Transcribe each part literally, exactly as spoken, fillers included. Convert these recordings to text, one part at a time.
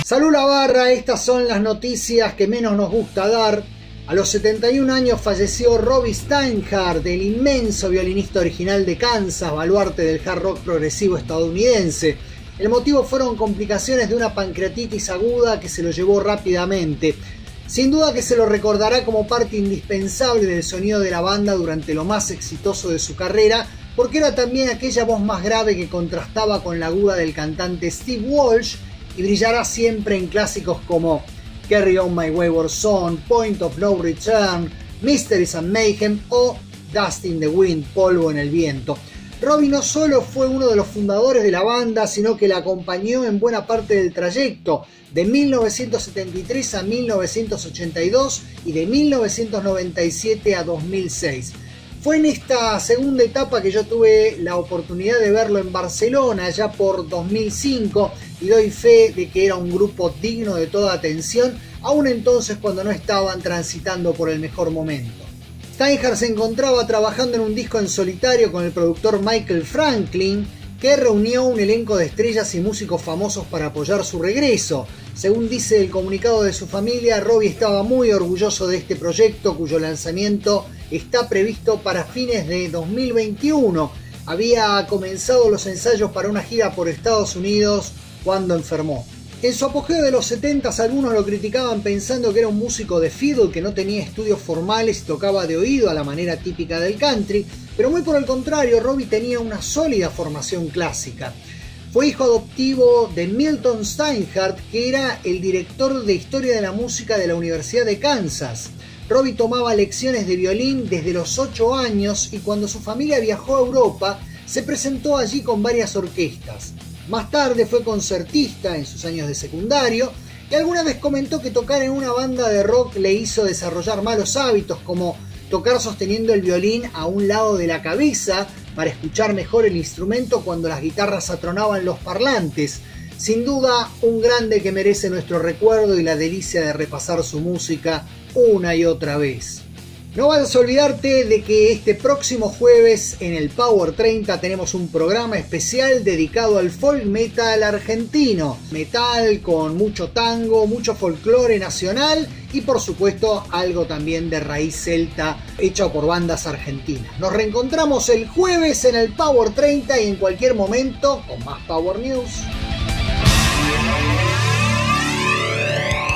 Salud la barra, estas son las noticias que menos nos gusta dar. A los setenta y un años falleció Robbie Steinhardt, el inmenso violinista original de Kansas, baluarte del hard rock progresivo estadounidense. El motivo fueron complicaciones de una pancreatitis aguda que se lo llevó rápidamente. Sin duda que se lo recordará como parte indispensable del sonido de la banda durante lo más exitoso de su carrera, porque era también aquella voz más grave que contrastaba con la aguda del cantante Steve Walsh, y brillará siempre en clásicos como Carry On My Wayward Son, Point of No Return, Mysteries and Mayhem o Dust in the Wind, Polvo en el Viento. Robbie no solo fue uno de los fundadores de la banda, sino que la acompañó en buena parte del trayecto, de mil novecientos setenta y tres a mil novecientos ochenta y dos y de mil novecientos noventa y siete a dos mil seis. Fue en esta segunda etapa que yo tuve la oportunidad de verlo en Barcelona, ya por dos mil cinco, y doy fe de que era un grupo digno de toda atención, aún entonces cuando no estaban transitando por el mejor momento. Steinhardt se encontraba trabajando en un disco en solitario con el productor Michael Franklin, que reunió un elenco de estrellas y músicos famosos para apoyar su regreso. Según dice el comunicado de su familia, Robbie estaba muy orgulloso de este proyecto, cuyo lanzamiento está previsto para fines de dos mil veintiuno. Había comenzado los ensayos para una gira por Estados Unidos cuando enfermó. En su apogeo de los setenta, algunos lo criticaban pensando que era un músico de fiddle que no tenía estudios formales y tocaba de oído a la manera típica del country, pero muy por el contrario, Robbie tenía una sólida formación clásica. Fue hijo adoptivo de Milton Steinhardt, que era el director de Historia de la Música de la Universidad de Kansas. Robbie tomaba lecciones de violín desde los ocho años y cuando su familia viajó a Europa, se presentó allí con varias orquestas. Más tarde fue concertista en sus años de secundario y alguna vez comentó que tocar en una banda de rock le hizo desarrollar malos hábitos como tocar sosteniendo el violín a un lado de la cabeza para escuchar mejor el instrumento cuando las guitarras atronaban los parlantes. Sin duda, un grande que merece nuestro recuerdo y la delicia de repasar su música una y otra vez. No vayas a olvidarte de que este próximo jueves en el Power treinta tenemos un programa especial dedicado al folk metal argentino. Metal con mucho tango, mucho folclore nacional y por supuesto algo también de raíz celta hecho por bandas argentinas. Nos reencontramos el jueves en el Power treinta y en cualquier momento con más Power News.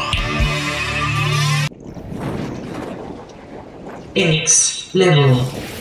X Level.